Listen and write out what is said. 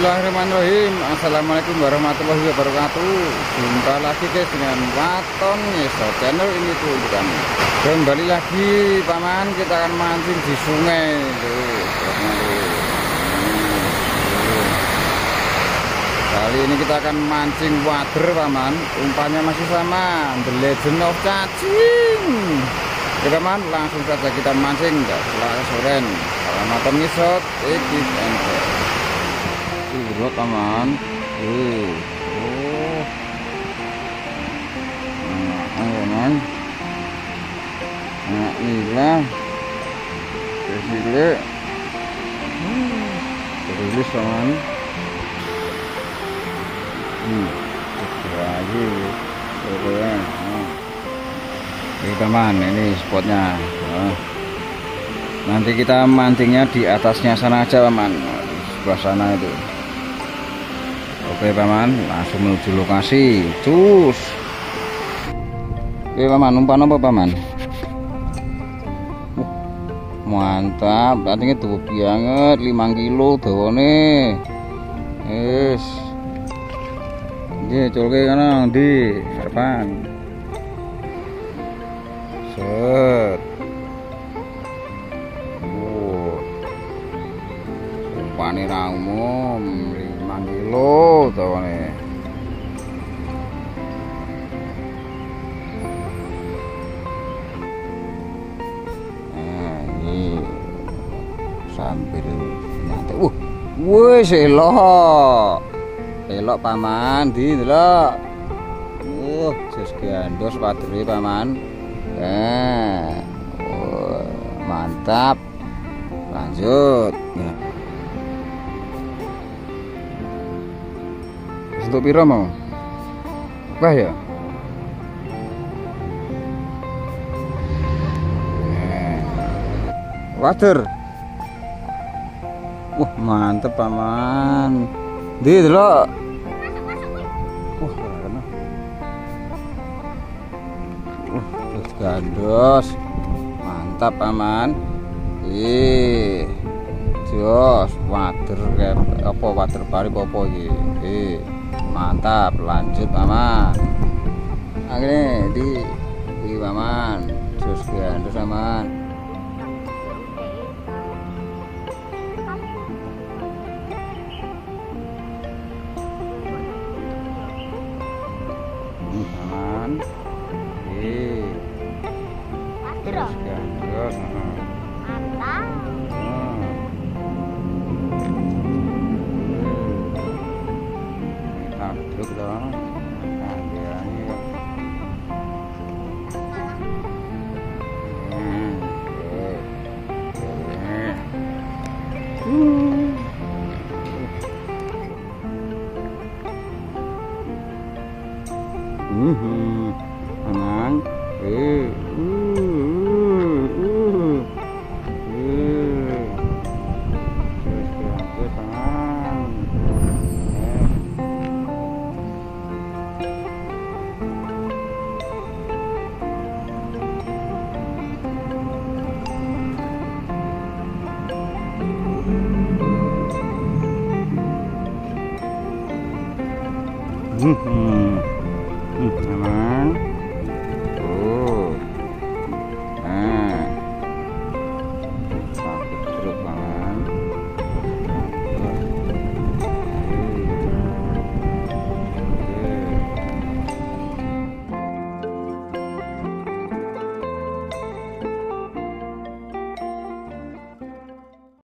Bismillahirrahmanirrahim. Assalamualaikum warahmatullahi wabarakatuh. Jumpa lagi guys dengan Waton Ngeso channel ini tuh untuk kami. Kembali lagi paman, kita akan mancing di sungai tuh. Kali ini kita akan mancing wader paman. Umpannya masih sama, The Legend of Cacing. Oke paman, langsung saja kita mancing guys. Soren. Waton Ngeso edit and urut paman. Oh. Paman. Nah, inilah. Kesile. Terus paman. Lagi. Oke. Ini paman, ini spotnya. Nanti kita mancingnya di atasnya sana aja paman. Di sebelah sana itu. Oke paman, langsung menuju lokasi. Cus. Oke paman, umpan apa paman? Mantap, artinya tuh banget, 5 kilo dawane. Yes. Ini colke kanang di harapan. Set. Umpane ra umum. 5 kilo tawane. Nah, ini sambil nyantai. Wis elok. Elok paman, di delok. Jos gandos padre paman. Mantap. Lanjut. Nah. Untuk piro mau? Wah ya. Water. Wah, mantep paman. Di delok. Terus gandos. Mantap paman. Jos water kayak apa water pari apa iki. Mantap, lanjut paman. Akhirnya di paman, terus gandos paman. Paman, terus gandos. Mantap. Duduk dong. Nah, dia ini. Aman. Aman.